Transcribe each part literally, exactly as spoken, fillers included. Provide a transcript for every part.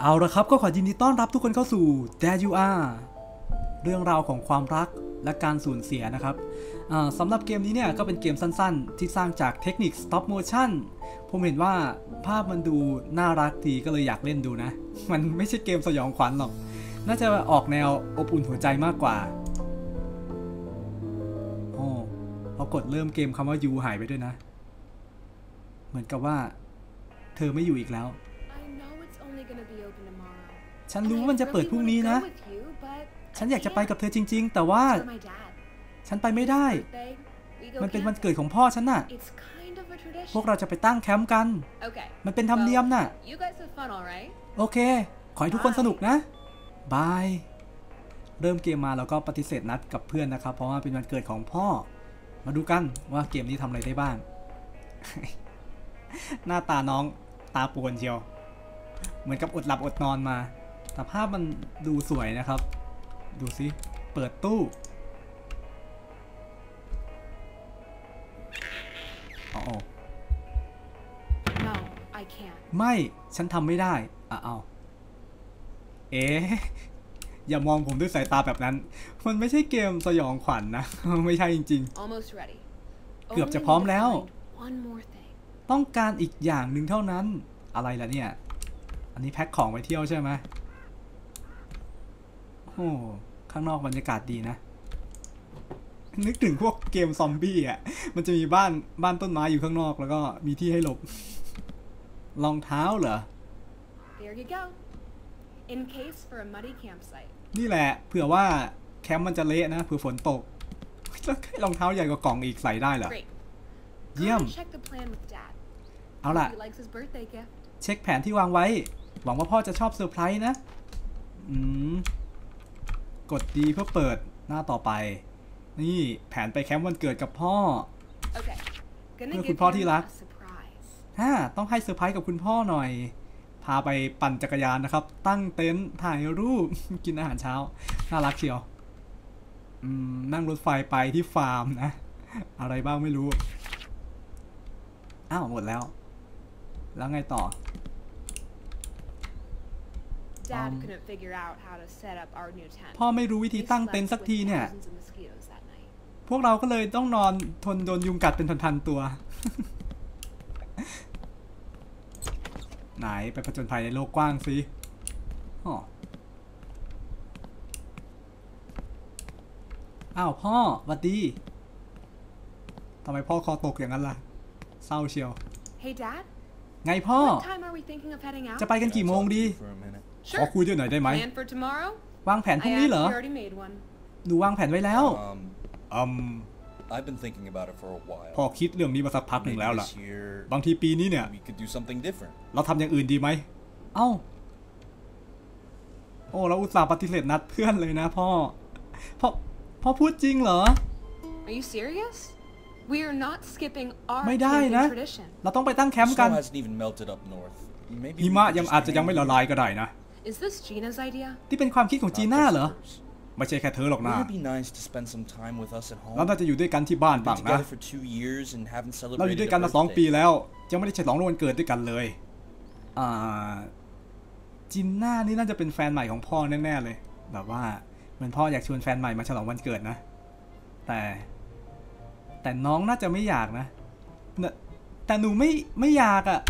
เอาละครับก็ขอยินดีต้อนรับทุกคนเข้าสู่ There You Are เรื่องราวของความรักและการสูญเสียนะครับสำหรับเกมนี้เนี่ยก็เป็นเกมสั้นๆที่สร้างจากเทคนิค Stop Motion ผมเห็นว่าภาพมันดูน่ารักดีก็เลยอยากเล่นดูนะมันไม่ใช่เกมสยองขวัญหรอกน่าจะออกแนวอบอุ่นหัวใจมากกว่าโอ้พอกดเริ่มเกมคำว่า You หายไปด้วยนะเหมือนกับว่าเธอไม่อยู่อีกแล้วฉันรู้ว่ามันจะเปิดพรุ่งนี้นะฉันอยากจะไปกับเธอจริงๆแต่ว่าฉันไปไม่ได้มันเป็นวันเกิดของพ่อฉันน่ะพวกเราจะไปตั้งแคมป์กันมันเป็นธรรมเนียมน่ะโอเคขอให้ทุกคนสนุกนะบายเริ่มเกมมาแล้วก็ปฏิเสธนัดกับเพื่อนนะครับเพราะว่าเป็นวันเกิดของพ่อมาดูกันว่าเกมนี้ทำอะไรได้บ้าง หน้าตาน้องตาปวนเชียวเหมือนกับอดหลับอดนอนมาแต่ภาพมันดูสวยนะครับดูสิเปิดตู้อ๋อ No, I can't. ไม่ฉันทำไม่ได้อ่ะเอาเอ๊ะอย่ามองผมด้วยสายตาแบบนั้นมันไม่ใช่เกมสยองขวัญ นะไม่ใช่จริงๆเกือบจะพร้อมแล้วต้องการอีกอย่างหนึ่งเท่านั้นอะไรล่ะเนี่ยอันนี้แพ็คของไปเที่ยวใช่ไหมโอ้ข้างนอกบรรยากาศดีนะนึกถึงพวกเกมซอมบี้อ่ะมันจะมีบ้านบ้านต้นไม้อยู่ข้างนอกแล้วก็มีที่ให้หลบรองเท้าเหรอ There you go. In case for a muddy campsite. นี่แหละเผื่อว่าแคมป์มันจะเละนะเผื่อฝนตกแล้วรองเท้าใหญ่กว่ากล่องอีกใส่ได้เหรอเยี่ยมเอาล่ะเช็คแผนที่วางไว้หวังว่าพ่อจะชอบเซอร์ไพรส์นะอืมกดดีเพื่อเปิดหน้าต่อไปนี่แผนไปแคมป์วันเกิดกับพ่อเพื่อคุณพ่อที่รักฮ่าต้องให้เซอร์ไพรส์กับคุณพ่อหน่อยพาไปปั่นจักรยานนะครับตั้งเต็นท์ถ่ายรูปกินอาหารเช้าน่ารักเชียวอืมนั่งรถไฟไปที่ฟาร์มนะอะไรบ้างไม่รู้อ้าวหมดแล้วแล้วไงต่อพ่อไม่รู้วิธีตั้งเต็นท์สักทีเนี่ยพวกเราก็เลยต้องนอนทนโดนยุงกัดเป็นพันๆตัว ไหนไปผจญภัยในโลกกว้างสิอ๋ออ้าวพ่อสวัสดีทำไมพ่อคอตกอย่างนั้นล่ะเศร้าเชียว Hey Dad ไงพ่อจะไปกันกี่โมงดีขอคุยด้วยหน่อยได้ไหมวางแผนพรุ่งนี้เหรอหนูวางแผนไว้แล้วอืมพ่อคิดเรื่องนี้มาสักพักหนึ่งแล้วล่ะบางทีปีนี้เนี่ยเราทำอย่างอื่นดีไหมเอ้าโอ้เราอุตส่าห์ปฏิเสธนัดเพื่อนเลยนะพ่อพ่อพ่อพูดจริงเหรอไม่ได้นะเราต้องไปตั้งแคมป์กันหิมะยังอาจจะยังไม่ละลายก็ได้นะที่เป็นความคิดของจีน่าเหรอไม่ใช่แค่เธอหรอกนะเราน่าจะอยู่ด้วยกันที่บ้านบ้างนะเราอยู่ด้วยกันมาสองปีแล้วยังไม่ได้ฉลองวันเกิดด้วยกันเลยอ่าจีน่านี่น่าจะเป็นแฟนใหม่ของพ่อแน่ๆเลยแบบว่าเหมือนพ่ออยากชวนแฟนใหม่มาฉลองวันเกิดนะแต่แต่น้องน่าจะไม่อยากนะแต่หนูไม่ไม่อยากอ่ะ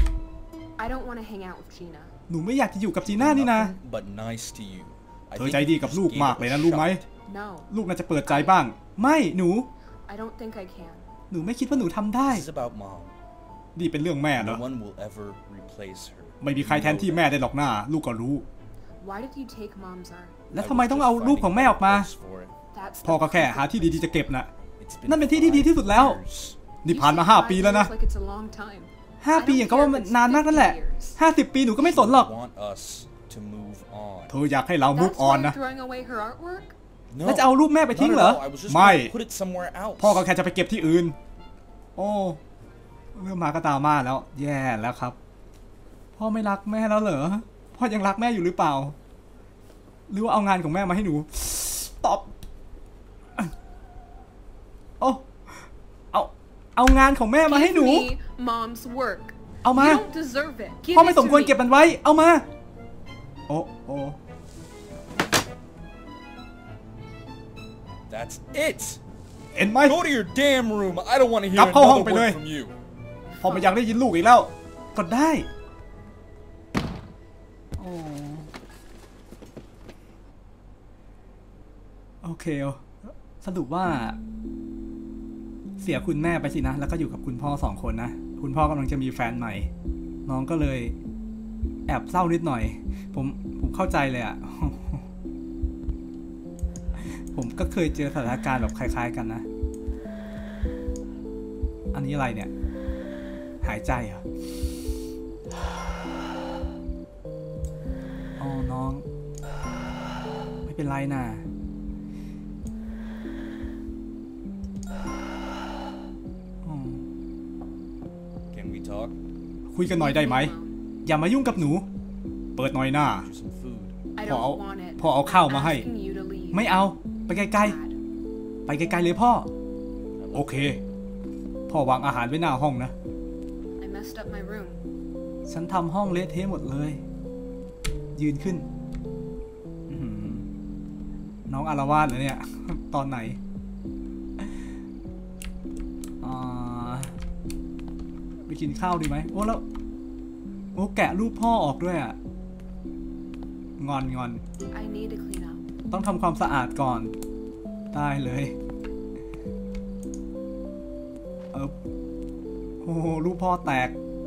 หนูไม่อยากจะอยู่กับจีน่านี่นะเธอใจดีกับลูกมากเลยนะรู้ไหมลูกน่าจะเปิดใจบ้างไม่หนูหนูไม่คิดว่าหนูทำได้นี่เป็นเรื่องแม่เหรอไม่มีใครแทนที่แม่ได้หรอกหน้าลูกก็รู้แล้วทำไมต้องเอารูปของแม่ออกมาพ่อก็แค่หาที่ดีๆจะเก็บนะนั่นเป็นที่ที่ดีที่สุดแล้วนี่ผ่านมาห้าปีแล้วนะห้าปีอย่างก็ว่ามันนานมากนั่นแหละห้าสิบปีหนูก็ไม่สนหรอกเธออยากให้เรา move on นะแล้วจะเอารูปแม่ไปทิ้งเหรอไม่พ่อก็แค่จะไปเก็บที่อื่นโอ้เรื่องมาก็ตามมาแล้วแย่แล้วครับพ่อไม่รักแม่แล้วเหรอพ่อยังรักแม่อยู่หรือเปล่าหรือว่าเอางานของแม่มาให้หนูตอบโอ้เอาเอางานของแม่มาให้หนูเอามาพ่อไม่สมควรเก็บมันไว้เอามาโออ้โอ้ That's it. เห็นไหม Go to your damn room. I don't want to hear กลับเข้าห้อง another ไปเลย word from you. พอไม่อยากได้ยินลูกอีกแล้วก็ได้โอ้โอเคสรุปว่าเสียคุณแม่ไปสินะแล้วก็อยู่กับคุณพ่อสองคนนะคุณพ่อกำลังจะมีแฟนใหม่น้องก็เลยแอบเศร้านิดหน่อยผมผมเข้าใจเลยอะผมก็เคยเจอสถานการณ์แบบคล้ายๆกันนะอันนี้อะไรเนี่ยหายใจเหรออ๋อน้องไม่เป็นไรนะ Can we talk? คุยกันหน่อยได้ไหมอย่ามายุ่งกับหนูเปิดหน่อยหน้าพอเอาพอเอาข้าวมาให้ไม่เอาไปไกลๆไปไกลๆเลยพ่อโอเคพ่อวางอาหารไว้หน้าห้องนะฉันทำห้องเละเทะหมดเลยยืนขึ้นน้องอารวาสเหรอเนี่ยตอนไหนไปกินข้าวดีไหมโอ้แล้วโอ้แกะรูปพ่อออกด้วยอ่ะงอนงอนต้องทำความสะอาดก่อนได้เลยเออโอ้รูปพ่อแตก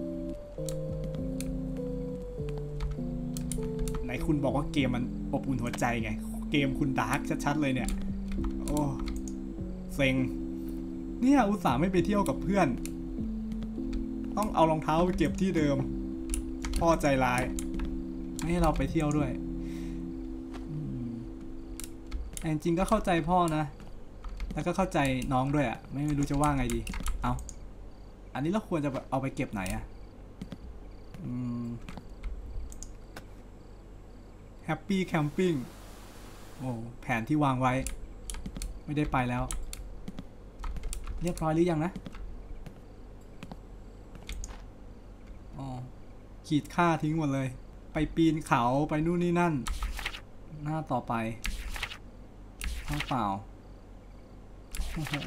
ไหนคุณบอกว่าเกมมันอบอุ่นหัวใจไงเกมคุณดาร์กชัดๆเลยเนี่ยโอ้เซ็งเนี่ยอุตส่าห์ไม่ไปเที่ยวกับเพื่อนต้องเอารองเท้าไปเก็บที่เดิมพ่อใจร้ายไม่ให้เราไปเที่ยวด้วยแต่จริงก็เข้าใจพ่อนะแล้วก็เข้าใจน้องด้วยอ่ะไม่ไม่รู้จะว่าไงดีเอาอันนี้เราควรจะเอาไปเก็บไหนอ่ะอืมแฮปปี้แคมปิ้งโอ้แผนที่วางไว้ไม่ได้ไปแล้วเรียบร้อยหรือยังนะอ๋อขีดค่าทิ้งหมดเลยไปปีนเขาไปนู่นนี่นั่นหน้าต่อไปห้องเปล่าโอ้โห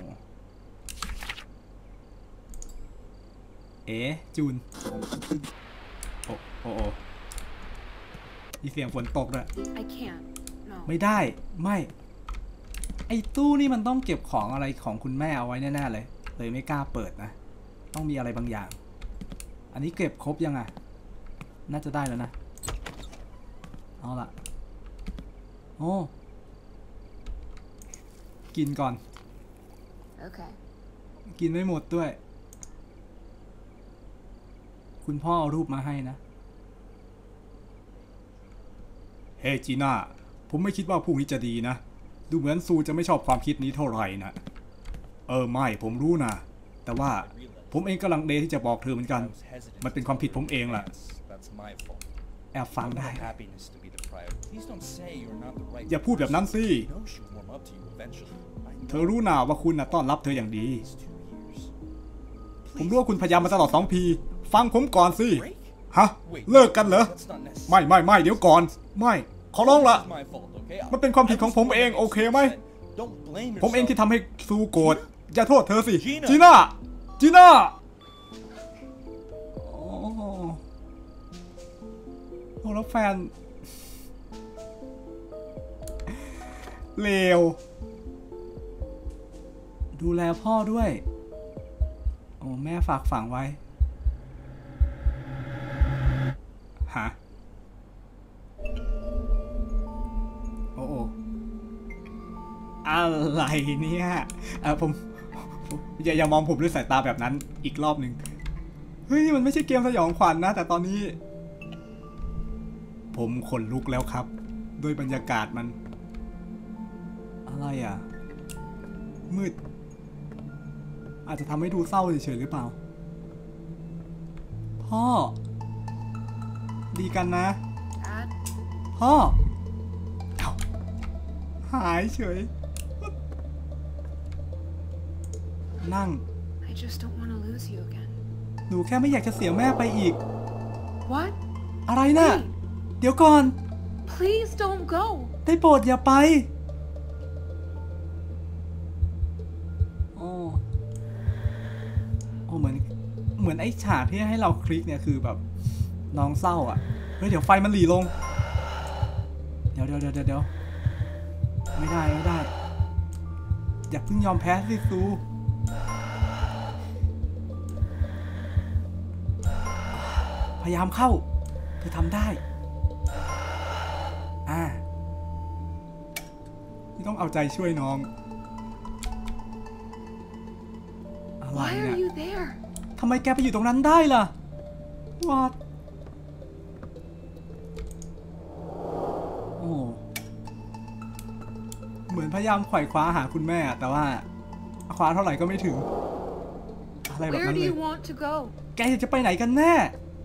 เอ๋จูนโอ้โอ้มีเสียงฝนตกด้วยไม่ได้ไม่ไอ้ตู้นี่มันต้องเก็บของอะไรของคุณแม่เอาไว้แน่ๆเลยเลยไม่กล้าเปิดนะต้องมีอะไรบางอย่างอันนี้เก็บครบยังอ่ะน่าจะได้แล้วนะเอาล่ะโอ้กินก่อนโอเคกินไม่หมดด้วยคุณพ่อเอารูปมาให้นะเฮ้จีน่าผมไม่คิดว่าพรุ่งนี้จะดีนะดูเหมือนซูจะไม่ชอบความคิดนี้เท่าไหร่นะเออไม่ผมรู้นะแต่ว่าผมเองกำลังเดที่จะบอกเธอเหมือนกันมันเป็นความผิดผมเองแหละแอบฟังได้อย่าพูดแบบนั้นสิเธอรู้นาว่าคุณน่ะต้อนรับเธออย่างดีผมรู้ว่าคุณพยายามมาตลอดสองปีฟังผมก่อนสิฮะเลิกกันเหรอไม่ไม่ไม่เดี๋ยวก่อนไม่ขอร้องละมันเป็นความผิดของผมเองโอเคไหมผมเองที่ทำให้ซูโกรธอย่าโทษเธอสิจีน่าจีน่าโอ้แล้วแฟนเลวดูแลพ่อด้วยโอ้แม่ฝากฝังไว้ฮะโอ้โอ้อะไรเนี่ยอ่ะผมอย่าอย่ามองผมด้วยสายตาแบบนั้นอีกรอบหนึ่งเฮ้ยมันไม่ใช่เกมสยองขวัญนะแต่ตอนนี้ผมขนลุกแล้วครับด้วยบรรยากาศมันอะไรอ่ะมืดอาจจะทำให้ดูเศร้าเฉยๆหรือเปล่าพ่อดีกันนะพ่อเอ้าหายเฉยนั่งหนูแค่ไม่อยากจะเสียแม่ไปอีก What? อะไรนะเดี๋ยวก่อน Please don't go. ได้โปรดอย่าไปโอ้โอ้เหมือนเหมือนไอ้ฉากที่ให้เราคลิกเนี่ยคือแบบน้องเศร้าอ่ะเฮ้ยเดี๋ยวไฟมันหลีลงเดี๋ยวเดี๋ยวเดี๋ยวเดี๋ยวไม่ได้ไม่ได้อย่าเพิ่งยอมแพ้สิซูพยายามเข้าเธอทำได้อ่าที่ต้องเอาใจช่วยน้องอะไรเนี่ยทำไมแกไปอยู่ตรงนั้นได้ล่ะวอดโอ้เหมือนพยายามไขว่คว้าหาคุณแม่แต่ว่าคว้าเท่าไหร่ก็ไม่ถึงอะไรแบบนั้นเลยแกอยากจะไปไหนกันแน่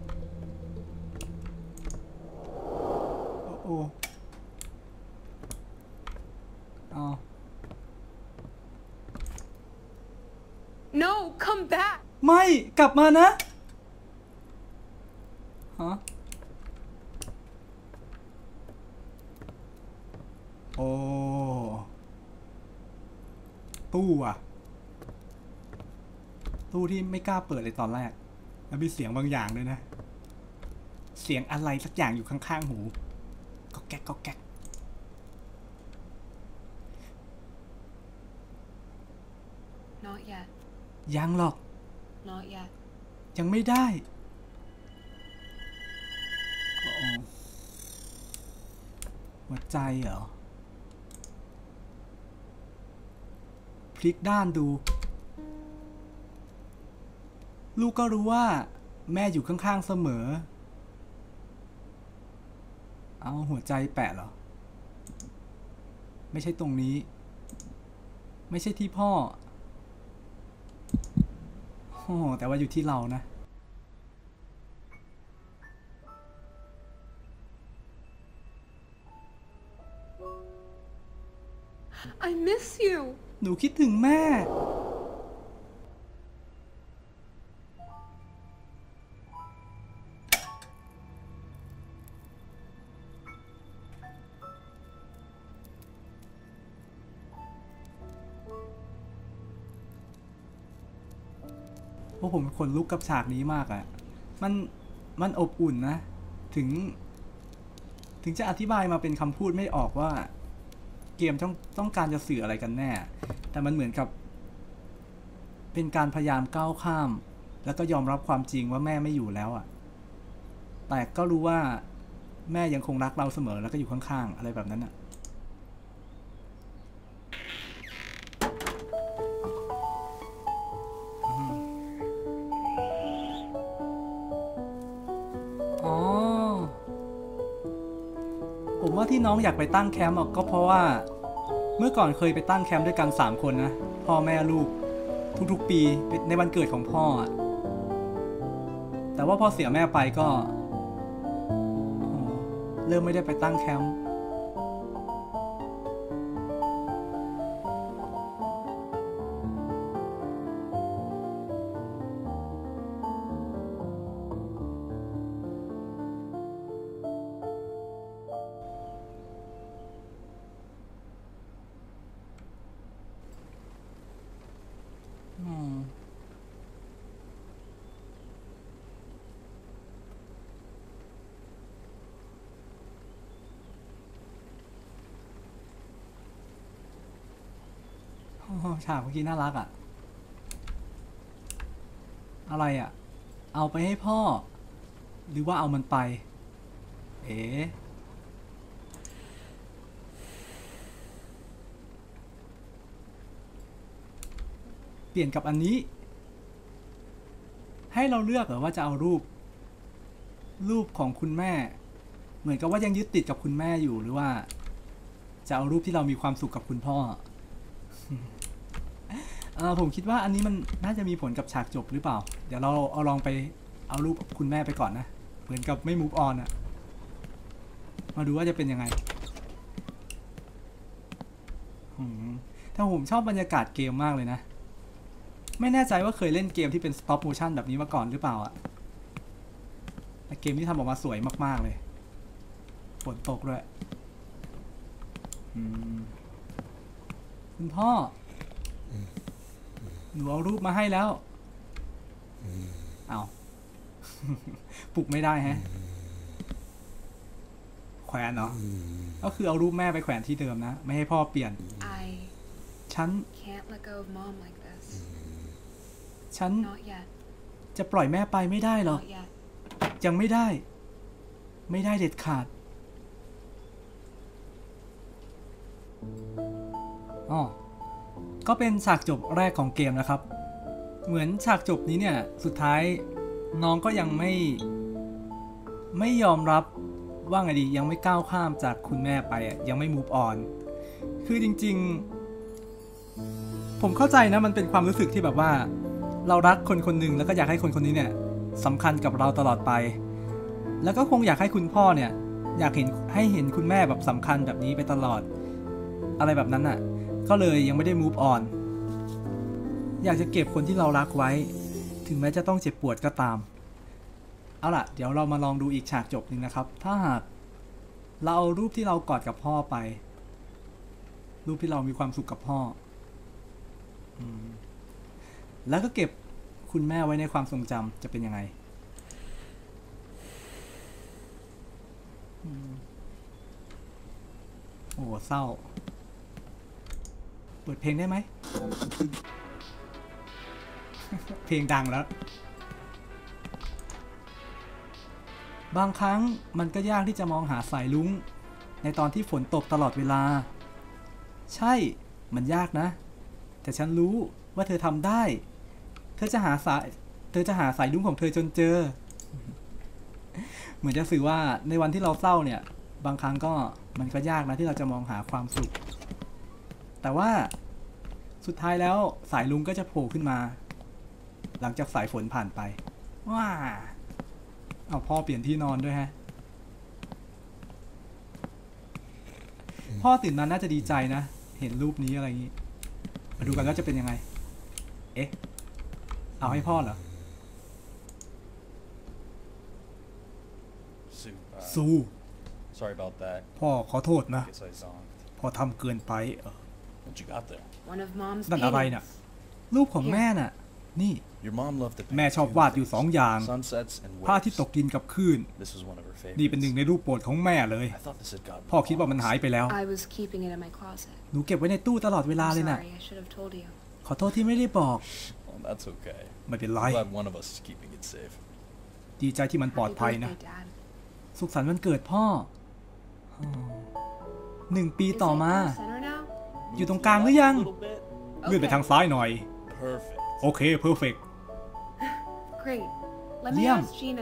โอ้เอา No come back ไม่กลับมานะฮะโอ้ตู้อะตู้ที่ไม่กล้าเปิดเลยตอนแรกแล้วมีเสียงบางอย่างด้วยนะเสียงอะไรสักอย่างอยู่ข้างๆหูก็แก๊กก็แก๊ก Not yet ยังหรอก Not yet ยังไม่ได้หัวใจเหรอพลิกด้านดูลูกก็รู้ว่าแม่อยู่ข้างๆเสมอเอาหัวใจแปะเหรอไม่ใช่ตรงนี้ไม่ใช่ที่พ่อโอ้แต่ว่าอยู่ที่เรานะ I miss you หนูคิดถึงแม่เพราะผมขนลุกกับฉากนี้มากอะมันมันอบอุ่นนะถึงถึงจะอธิบายมาเป็นคำพูดไม่ออกว่าเกมต้องต้องการจะสื่ออะไรกันแน่แต่มันเหมือนกับเป็นการพยายามก้าวข้ามแล้วก็ยอมรับความจริงว่าแม่ไม่อยู่แล้วอะแต่ก็รู้ว่าแม่ยังคงรักเราเสมอแล้วก็อยู่ข้างๆอะไรแบบนั้นอะผมว่าที่น้องอยากไปตั้งแคมป์ก็เพราะว่าเมื่อก่อนเคยไปตั้งแคมป์ด้วยกันสามคนนะพ่อแม่ลูกทุกๆปีในวันเกิดของพ่อแต่ว่าพอเสียแม่ไปก็เริ่มไม่ได้ไปตั้งแคมป์ฉากเมื่อกี้น่ารักอ่ะอะไรอ่ะเอาไปให้พ่อหรือว่าเอามันไปเอ๋เปลี่ยนกับอันนี้ให้เราเลือกเหรอว่าจะเอารูปรูปของคุณแม่เหมือนกับว่ายังยึดติดกับคุณแม่อยู่หรือว่าจะเอารูปที่เรามีความสุขกับคุณพ่อผมคิดว่าอันนี้มันน่าจะมีผลกับฉากจบหรือเปล่าเดี๋ยวเราเอาลองไปเอารูปคุณแม่ไปก่อนนะเหมือนกับไม่ move on อะมาดูว่าจะเป็นยังไงแต่ผมชอบบรรยากาศเกมมากเลยนะไม่แน่ใจว่าเคยเล่นเกมที่เป็น stop motion แบบนี้มาก่อนหรือเปล่าอะแต่เกมที่ทำออกมาสวยมากๆเลยฝนตกด้วยคุณพ่อหนูเอารูปมาให้แล้วเอาปลุกไม่ได้ฮะแขวนเนาะก็คือเอารูปแม่ไปแขวนที่เดิมนะไม่ให้พ่อเปลี่ยนฉันฉันจะปล่อยแม่ไปไม่ได้หรอกยังไม่ได้ไม่ได้เด็ดขาดอ๋อก็เป็นฉากจบแรกของเกมนะครับเหมือนฉากจบนี้เนี่ยสุดท้ายน้องก็ยังไม่ไม่ยอมรับว่าไงดียังไม่ก้าวข้ามจากคุณแม่ไปยังไม่ move on คือจริงๆผมเข้าใจนะมันเป็นความรู้สึกที่แบบว่าเรารักคนคนหนึ่งแล้วก็อยากให้คนคนนี้เนี่ยสำคัญกับเราตลอดไปแล้วก็คงอยากให้คุณพ่อเนี่ยอยากเห็นให้เห็นคุณแม่แบบสำคัญแบบนี้ไปตลอดอะไรแบบนั้นอ่ะก็เลยยังไม่ได้ move on อยากจะเก็บคนที่เรารักไว้ถึงแม้จะต้องเจ็บปวดก็ตามเอาล่ะเดี๋ยวเรามาลองดูอีกฉากจบหนึ่งนะครับถ้าหากเราเอารูปที่เรากอดกับพ่อไปรูปที่เรามีความสุขกับพ่อแล้วก็เก็บคุณแม่ไว้ในความทรงจำจะเป็นยังไงโอ้เศร้าเปิดเพลงได้ไหม เพลงดังแล้วบางครั้งมันก็ยากที่จะมองหาสายลุ้งในตอนที่ฝนตกตลอดเวลาใช่มันยากนะแต่ฉันรู้ว่าเธอทำได้เธอจะหาสายเธอจะหาสายลุ้งของเธอจนเจอ เหมือนจะสื่อว่าในวันที่เราเศร้าเนี่ยบางครั้งก็มันก็ยากนะที่เราจะมองหาความสุขแต่ว่าสุดท้ายแล้วสายลุ้งก็จะโผล่ขึ้นมาหลังจากสายฝนผ่านไปว้าเอาพ่อเปลี่ยนที่นอนด้วยฮะพ่อตื่นมาน่าจะดีใจนะเห็นรูปนี้อะไรอย่างนี้มาดูกันว่าจะเป็นยังไงเอ๊ะเอาให้พ่อเหรอซู Sorry about that พ่อขอโทษนะพ่อทำเกินไปนั่นอะไรน่ะรูปของแม่น่ะนี่แม่ชอบวาดอยู่สองอย่างพระอาทิตย์ตกดินกับคลื่นนี่เป็นหนึ่งในรูปโปรดของแม่เลยพ่อคิดว่ามันหายไปแล้วหนูเก็บไว้ในตู้ตลอดเวลาเลยน่ะขอโทษที่ไม่ได้บอกไม่เป็นไรดีใจที่มันปลอดภัยนะสุขสันต์วันเกิดพ่อหนึ่งปีต่อมาอยู่ตรงกลางหรือยังเลื่อนไปทางซ้ายหน่อยโอเค perfect เยี่ยม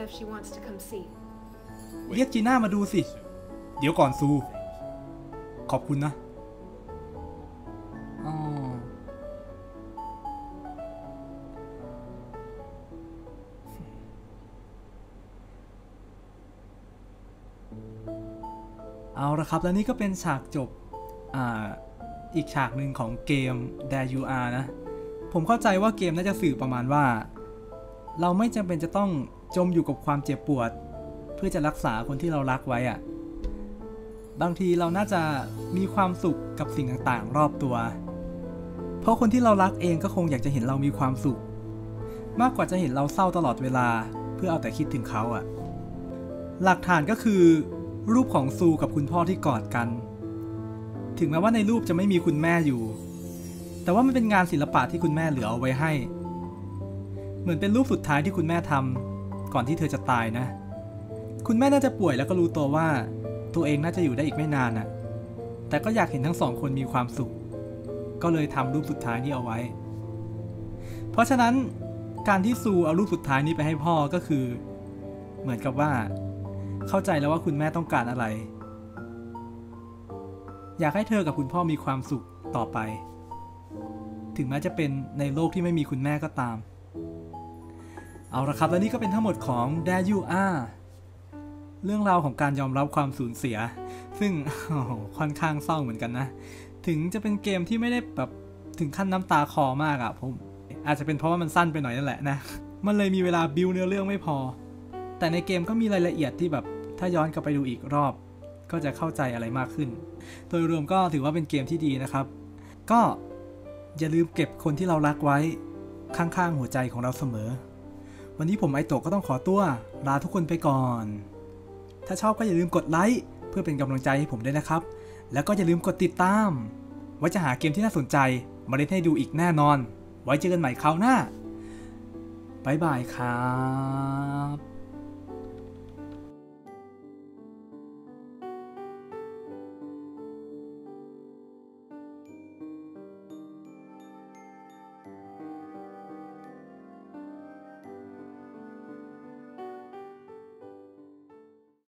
เรียกจีน่ามาดูสิเดี๋ยวก่อนซูขอบคุณนะอ๋อเอาละครับแล้วนี่ก็เป็นฉากจบอ่าอีกฉากหนึ่งของเกม There You Are นะผมเข้าใจว่าเกมน่าจะสื่อประมาณว่าเราไม่จำเป็นจะต้องจมอยู่กับความเจ็บปวดเพื่อจะรักษาคนที่เรารักไว้อะบางทีเราน่าจะมีความสุขกับสิ่งต่างๆรอบตัวเพราะคนที่เรารักเองก็คงอยากจะเห็นเรามีความสุขมากกว่าจะเห็นเราเศร้าตลอดเวลาเพื่อเอาแต่คิดถึงเขาอะหลักฐานก็คือรูปของซูกับคุณพ่อที่กอดกันถึงแม้ว่าในรูปจะไม่มีคุณแม่อยู่แต่ว่ามันเป็นงานศิลปะที่คุณแม่เหลือเอาไว้ให้เหมือนเป็นรูปสุดท้ายที่คุณแม่ทำก่อนที่เธอจะตายนะคุณแม่น่าจะป่วยแล้วก็รู้ตัวว่าตัวเองน่าจะอยู่ได้อีกไม่นานน่ะแต่ก็อยากเห็นทั้งสองคนมีความสุขก็เลยทำรูปสุดท้ายนี้เอาไว้เพราะฉะนั้นการที่ซูเอารูปสุดท้ายนี้ไปให้พ่อก็คือเหมือนกับว่าเข้าใจแล้วว่าคุณแม่ต้องการอะไรอยากให้เธอกับคุณพ่อมีความสุขต่อไปถึงแม้จะเป็นในโลกที่ไม่มีคุณแม่ก็ตามเอาละครับและนี่ก็เป็นทั้งหมดของ There You Are เรื่องราวของการยอมรับความสูญเสียซึ่งค่อนข้างเศร้าเหมือนกันนะถึงจะเป็นเกมที่ไม่ได้แบบถึงขั้นน้ำตาคลอมากอะผมอาจจะเป็นเพราะว่ามันสั้นไปหน่อยนั่นแหละนะมันเลยมีเวลาบิวเนื้อเรื่องไม่พอแต่ในเกมก็มีรายละเอียดที่แบบถ้าย้อนกลับไปดูอีกรอบก็จะเข้าใจอะไรมากขึ้นโดยรวมก็ถือว่าเป็นเกมที่ดีนะครับก็อย่าลืมเก็บคนที่เรารักไว้ข้างๆหัวใจของเราเสมอวันนี้ผมไอโตะก็ต้องขอตัวลาทุกคนไปก่อนถ้าชอบก็อย่าลืมกดไลค์เพื่อเป็นกำลังใจให้ผมด้วยนะครับแล้วก็อย่าลืมกดติดตามไว้จะหาเกมที่น่าสนใจมาเล่นให้ดูอีกแน่นอนไว้เจอกันใหม่คราวหน้าบ๊ายบายครับ